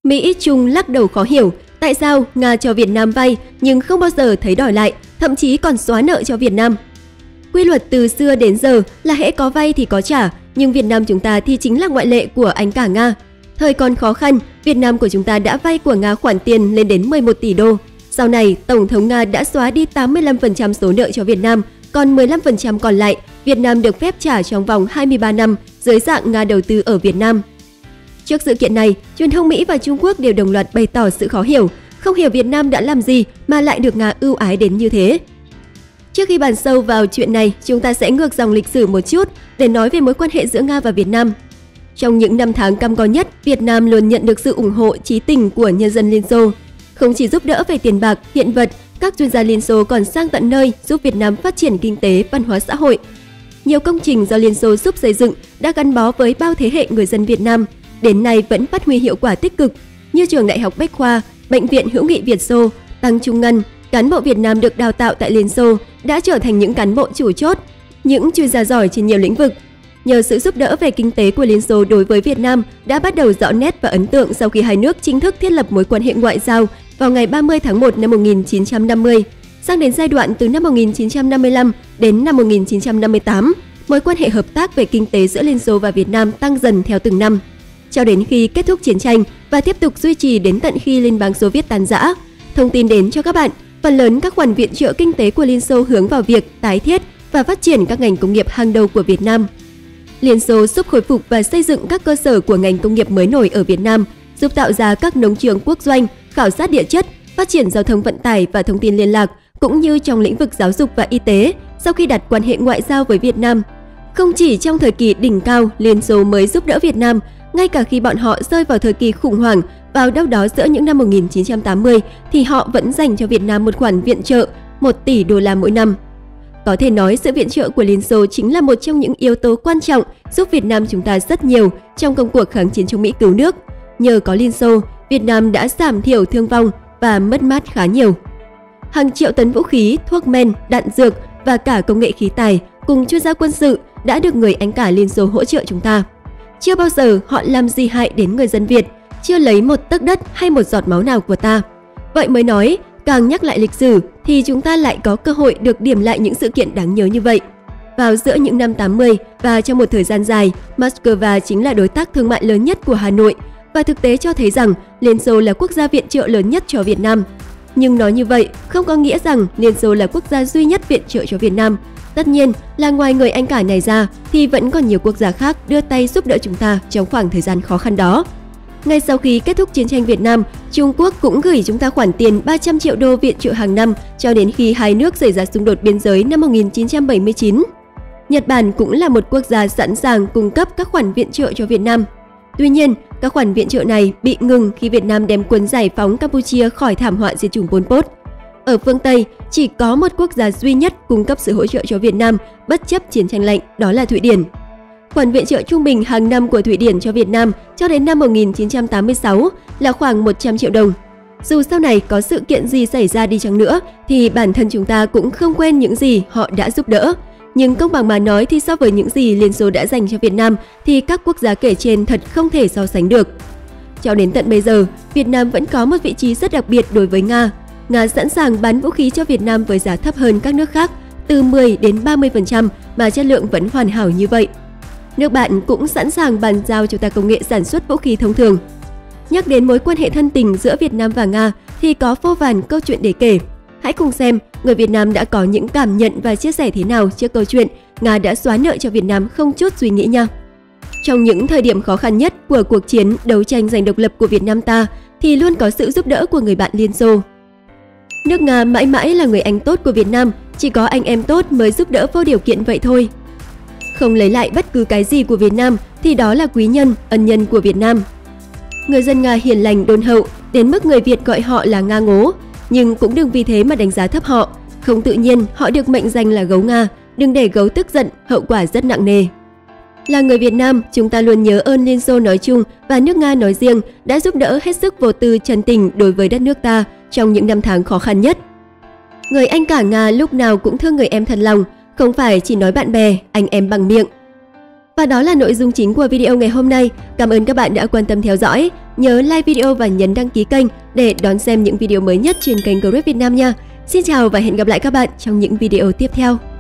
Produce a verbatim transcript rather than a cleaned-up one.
Mỹ, Trung lắc đầu khó hiểu tại sao Nga cho Việt Nam vay nhưng không bao giờ thấy đòi lại, thậm chí còn xóa nợ cho Việt Nam. Quy luật từ xưa đến giờ là hễ có vay thì có trả, nhưng Việt Nam chúng ta thì chính là ngoại lệ của anh cả Nga. Thời còn khó khăn, Việt Nam của chúng ta đã vay của Nga khoản tiền lên đến mười một tỷ đô. Sau này, Tổng thống Nga đã xóa đi tám mươi lăm phần trăm số nợ cho Việt Nam, còn mười lăm phần trăm còn lại, Việt Nam được phép trả trong vòng hai mươi ba năm dưới dạng Nga đầu tư ở Việt Nam. Trước sự kiện này, truyền thông Mỹ và Trung Quốc đều đồng loạt bày tỏ sự khó hiểu, không hiểu Việt Nam đã làm gì mà lại được Nga ưu ái đến như thế. Trước khi bàn sâu vào chuyện này, chúng ta sẽ ngược dòng lịch sử một chút để nói về mối quan hệ giữa Nga và Việt Nam. Trong những năm tháng cam go nhất, Việt Nam luôn nhận được sự ủng hộ chí tình của nhân dân Liên Xô. Không chỉ giúp đỡ về tiền bạc, hiện vật, các chuyên gia Liên Xô còn sang tận nơi giúp Việt Nam phát triển kinh tế, văn hóa xã hội. Nhiều công trình do Liên Xô giúp xây dựng đã gắn bó với bao thế hệ người dân Việt Nam, đến nay vẫn phát huy hiệu quả tích cực, như trường Đại học Bách khoa, Bệnh viện Hữu nghị Việt Xô, Tăng Trung Ngân. Cán bộ Việt Nam được đào tạo tại Liên Xô đã trở thành những cán bộ chủ chốt, những chuyên gia giỏi trên nhiều lĩnh vực. Nhờ sự giúp đỡ về kinh tế của Liên Xô đối với Việt Nam đã bắt đầu rõ nét và ấn tượng sau khi hai nước chính thức thiết lập mối quan hệ ngoại giao vào ngày ba mươi tháng một năm một nghìn chín trăm năm mươi. Sang đến giai đoạn từ năm một nghìn chín trăm năm mươi lăm đến năm một nghìn chín trăm năm mươi tám, mối quan hệ hợp tác về kinh tế giữa Liên Xô và Việt Nam tăng dần theo từng năm, cho đến khi kết thúc chiến tranh và tiếp tục duy trì đến tận khi Liên bang Xô Viết tan rã. Thông tin đến cho các bạn, phần lớn các khoản viện trợ kinh tế của Liên Xô hướng vào việc tái thiết và phát triển các ngành công nghiệp hàng đầu của Việt Nam. Liên Xô giúp khôi phục và xây dựng các cơ sở của ngành công nghiệp mới nổi ở Việt Nam, giúp tạo ra các nông trường quốc doanh, khảo sát địa chất, phát triển giao thông vận tải và thông tin liên lạc, cũng như trong lĩnh vực giáo dục và y tế sau khi đặt quan hệ ngoại giao với Việt Nam. Không chỉ trong thời kỳ đỉnh cao, Liên Xô mới giúp đỡ Việt Nam, ngay cả khi bọn họ rơi vào thời kỳ khủng hoảng vào đâu đó giữa những năm một nghìn chín trăm tám mươi thì họ vẫn dành cho Việt Nam một khoản viện trợ một tỷ đô la mỗi năm. Có thể nói sự viện trợ của Liên Xô chính là một trong những yếu tố quan trọng giúp Việt Nam chúng ta rất nhiều trong công cuộc kháng chiến chống Mỹ cứu nước. Nhờ có Liên Xô, Việt Nam đã giảm thiểu thương vong và mất mát khá nhiều. Hàng triệu tấn vũ khí, thuốc men, đạn dược và cả công nghệ khí tài cùng chuyên gia quân sự đã được người anh cả Liên Xô hỗ trợ chúng ta. Chưa bao giờ họ làm gì hại đến người dân Việt, chưa lấy một tấc đất hay một giọt máu nào của ta. Vậy mới nói, càng nhắc lại lịch sử thì chúng ta lại có cơ hội được điểm lại những sự kiện đáng nhớ như vậy. Vào giữa những năm tám mươi và trong một thời gian dài, Moscow chính là đối tác thương mại lớn nhất của Hà Nội và thực tế cho thấy rằng Liên Xô là quốc gia viện trợ lớn nhất cho Việt Nam. Nhưng nói như vậy không có nghĩa rằng Liên Xô là quốc gia duy nhất viện trợ cho Việt Nam. Tất nhiên là ngoài người anh cả này ra thì vẫn còn nhiều quốc gia khác đưa tay giúp đỡ chúng ta trong khoảng thời gian khó khăn đó. Ngay sau khi kết thúc chiến tranh Việt Nam, Trung Quốc cũng gửi chúng ta khoản tiền ba trăm triệu đô viện trợ hàng năm cho đến khi hai nước xảy ra xung đột biên giới năm một nghìn chín trăm bảy mươi chín. Nhật Bản cũng là một quốc gia sẵn sàng cung cấp các khoản viện trợ cho Việt Nam. Tuy nhiên, các khoản viện trợ này bị ngừng khi Việt Nam đem quân giải phóng Campuchia khỏi thảm họa diệt chủng Pol Pot. Ở phương Tây, chỉ có một quốc gia duy nhất cung cấp sự hỗ trợ cho Việt Nam bất chấp chiến tranh lạnh, đó là Thụy Điển. Khoản viện trợ trung bình hàng năm của Thụy Điển cho Việt Nam cho đến năm một nghìn chín trăm tám mươi sáu là khoảng một trăm triệu đồng. Dù sau này có sự kiện gì xảy ra đi chăng nữa thì bản thân chúng ta cũng không quên những gì họ đã giúp đỡ. Nhưng công bằng mà nói thì so với những gì Liên Xô đã dành cho Việt Nam thì các quốc gia kể trên thật không thể so sánh được. Cho đến tận bây giờ, Việt Nam vẫn có một vị trí rất đặc biệt đối với Nga. Nga sẵn sàng bán vũ khí cho Việt Nam với giá thấp hơn các nước khác, từ mười đến ba mươi phần trăm mà chất lượng vẫn hoàn hảo như vậy. Nước bạn cũng sẵn sàng bàn giao cho ta công nghệ sản xuất vũ khí thông thường. Nhắc đến mối quan hệ thân tình giữa Việt Nam và Nga thì có vô vàn câu chuyện để kể. Hãy cùng xem người Việt Nam đã có những cảm nhận và chia sẻ thế nào trước câu chuyện Nga đã xóa nợ cho Việt Nam không chút suy nghĩ nha. Trong những thời điểm khó khăn nhất của cuộc chiến đấu tranh giành độc lập của Việt Nam ta thì luôn có sự giúp đỡ của người bạn Liên Xô. Nước Nga mãi mãi là người anh tốt của Việt Nam, chỉ có anh em tốt mới giúp đỡ vô điều kiện vậy thôi. Không lấy lại bất cứ cái gì của Việt Nam thì đó là quý nhân, ân nhân của Việt Nam. Người dân Nga hiền lành, đôn hậu, đến mức người Việt gọi họ là Nga ngố. Nhưng cũng đừng vì thế mà đánh giá thấp họ. Không tự nhiên họ được mệnh danh là gấu Nga, đừng để gấu tức giận, hậu quả rất nặng nề. Là người Việt Nam, chúng ta luôn nhớ ơn Liên Xô nói chung và nước Nga nói riêng đã giúp đỡ hết sức vô tư chân tình đối với đất nước ta trong những năm tháng khó khăn nhất. Người anh cả Nga lúc nào cũng thương người em thật lòng, không phải chỉ nói bạn bè, anh em bằng miệng. Và đó là nội dung chính của video ngày hôm nay. Cảm ơn các bạn đã quan tâm theo dõi. Nhớ like video và nhấn đăng ký kênh để đón xem những video mới nhất trên kênh Grab Việt Nam nha. Xin chào và hẹn gặp lại các bạn trong những video tiếp theo.